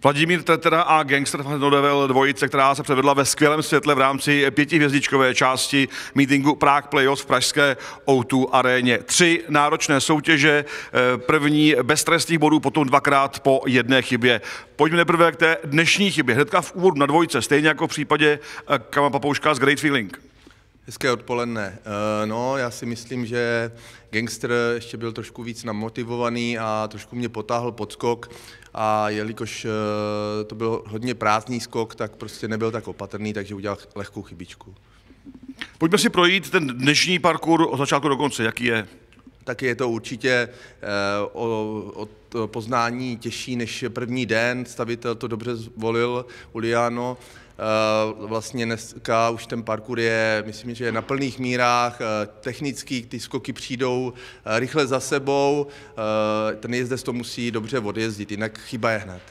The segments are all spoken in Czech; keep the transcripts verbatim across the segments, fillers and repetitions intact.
Vladimír Tetera a Gangster Van Nodevel, dvojice, která se předvedla ve skvělém světle v rámci pětihvězdičkové části meetingu Prague Playoffs v pražské O dva aréně. Tři náročné soutěže, první bez trestných bodů, potom dvakrát po jedné chybě. Pojďme nejprve k té dnešní chybě. Hnedka v úvodu na dvojce, stejně jako v případě Kama Papouška z Great Feeling. Hezké odpoledne. No, já si myslím, že Gangster ještě byl trošku víc namotivovaný a trošku mě potáhl pod skok. A jelikož to byl hodně prázdný skok, tak prostě nebyl tak opatrný, takže udělal lehkou chybičku. Pojďme si projít ten dnešní parkour od začátku do konce. Jaký je? Taky je to určitě od poznání těžší než první den. Stavitel to dobře zvolil, Uliano. Vlastně dneska už ten parkour je, myslím, že je na plných mírách, technický, ty skoky přijdou rychle za sebou, ten jezdec to musí dobře odjezdit, jinak chyba je hned.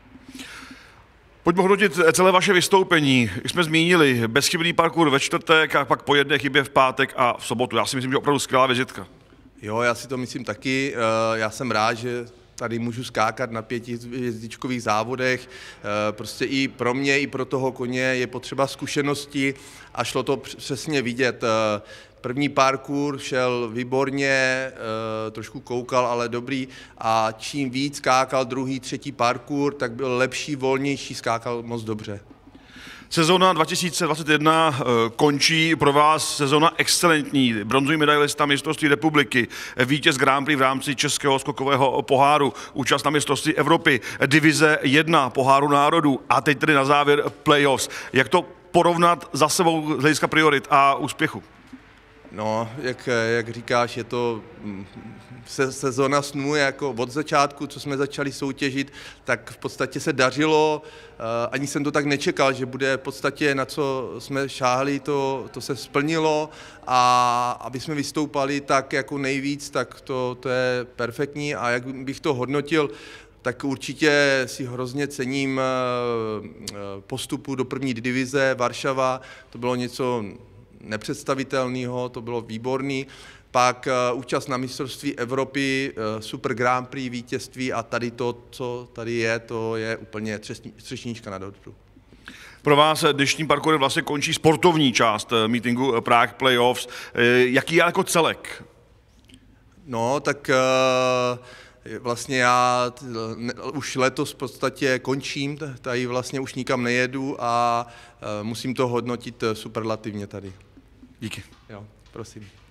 Pojďme hodnotit celé vaše vystoupení. Jak jsme zmínili, bezchybný parkour ve čtvrtek a pak po jedné chybě v pátek a v sobotu. Já si myslím, že opravdu skvělá vizitka. Jo, já si to myslím taky. Já jsem rád, že tady můžu skákat na pětihvězdičkových závodech. Prostě i pro mě, i pro toho koně je potřeba zkušenosti a šlo to přesně vidět. První parkour šel výborně, trošku koukal, ale dobrý. A čím víc skákal druhý, třetí parkour, tak byl lepší, volnější, skákal moc dobře. Sezóna dva tisíce dvacet jedna končí pro vás sezóna excelentní. Bronzový medailista mistrovství republiky, vítěz Grand Prix v rámci Českého skokového poháru, účast na mistrovství Evropy, divize jedna poháru národů a teď tedy na závěr playoffs. Jak to porovnat za sebou z hlediska priorit a úspěchu? No, jak, jak říkáš, je to se, sezona snů, jako od začátku, co jsme začali soutěžit, tak v podstatě se dařilo, ani jsem to tak nečekal, že bude v podstatě na co jsme šáhli, to, to se splnilo a aby jsme vystoupali tak jako nejvíc, tak to, to je perfektní a jak bych to hodnotil, tak určitě si hrozně cením postupu do první divize Varšava, to bylo něco nepředstavitelného, to bylo výborný. Pak uh, účast na mistrovství Evropy, uh, super Grand Prix, vítězství a tady to, co tady je, to je úplně třešnička na dortu. Pro vás dnešní parkour vlastně končí sportovní část meetingu Prague Playoffs. Jaký je jako celek? No, tak uh, vlastně já ne, už letos v podstatě končím, tady vlastně už nikam nejedu a uh, musím to hodnotit superlativně tady. Díky. Jo, prosím.